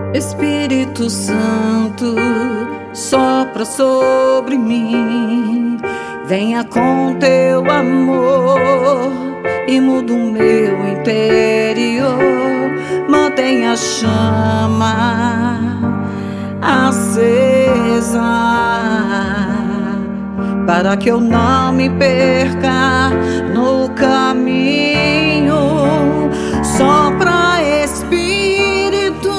Espírito Santo, sopra sobre mim. Venha com teu amor e muda o meu interior. Mantenha a chama acesa, para que eu não me perca no caminho. Sopra, Espírito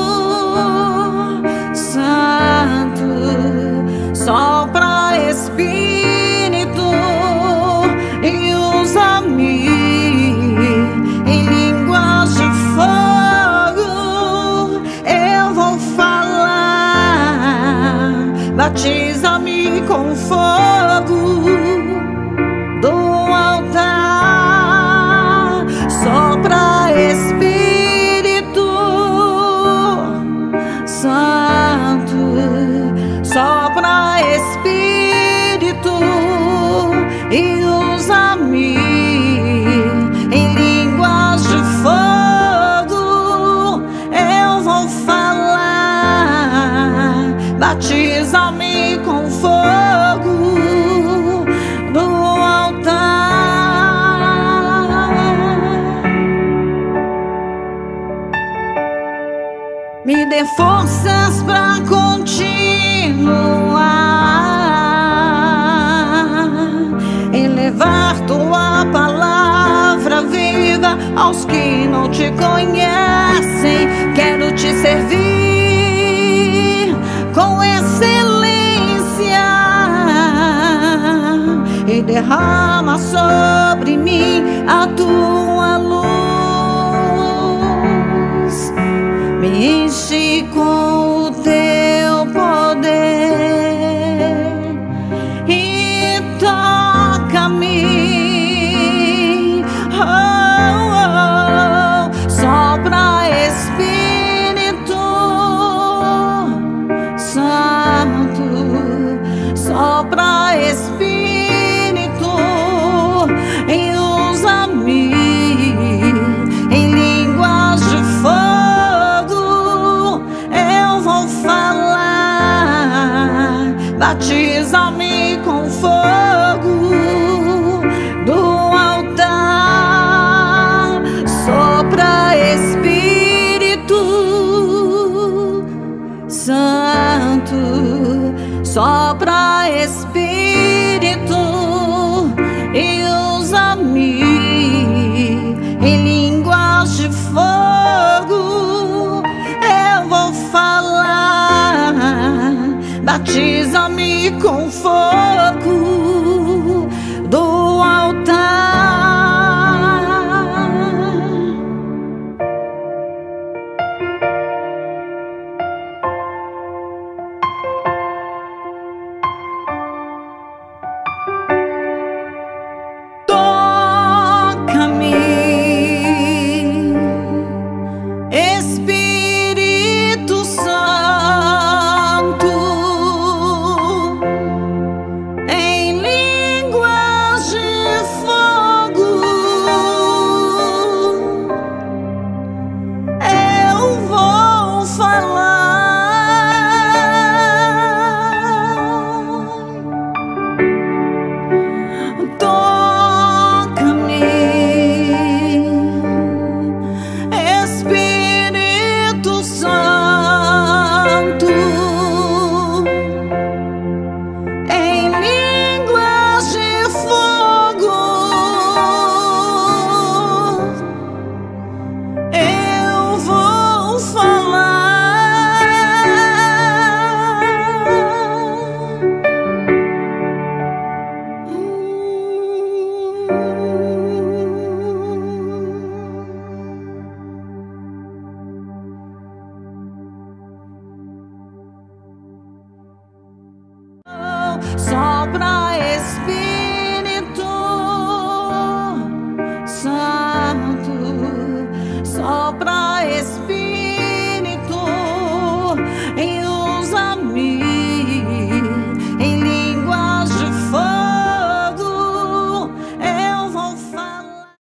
Santo, sopra, Espírito, e usa-me em línguas de fogo. Eu vou falar, batiza-me com fogo do altar. Sopra, Espírito Santo, sopra, Espírito, e usa-me em línguas de fogo. Eu vou falar, batiza-me com fogo do altar. Me dê forças pra continuar em levar tua palavra viva aos que não te conhecem. Quero te servir com excelência e derrama sobre mim a tua luz. Me enche com o teu poder e toca-me. Oh, oh. Sopra, Espírito Santo, sopra, Espírito, e usa-me em línguas de fogo. Eu vou falar, batiza-me com fogo do altar. Sopra, Espírito Santo, sopra, Espírito, e usa-me em línguas de fogo. Eu vou falar, batiza-me com fogo do altar. Toca-me, Espírito Santo, em línguas de fogo. Eu vou falar. Toca-me, Espírito Santo, em línguas de fogo. Eu vou falar. Sopra, Espírito Santo, sopra, Espírito.